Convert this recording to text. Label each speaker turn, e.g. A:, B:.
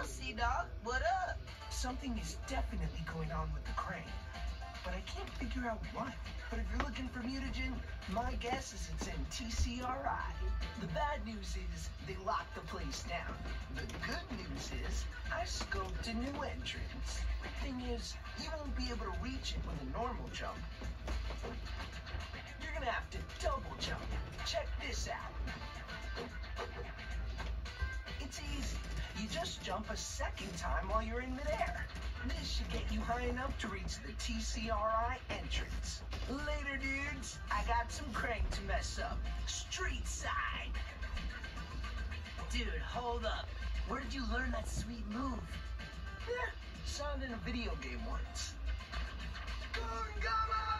A: Yo, C-Dog, what up?
B: Something is definitely going on with the crane, but I can't figure out what. But if you're looking for mutagen, my guess is it's in TCRI. The bad news is they locked the place down. The good news is I scoped a new entrance. Thing is, you won't be able to reach it with a normal jump. You're gonna have to double jump. Check this out. It's easy. You just jump a second time while you're in midair. This should get you high enough to reach the TCRI entrance. Later, dudes. I got some crane to mess up. Street side.
A: Dude, hold up. Where did you learn that sweet move?
B: Saw it in a video game once. Gungama!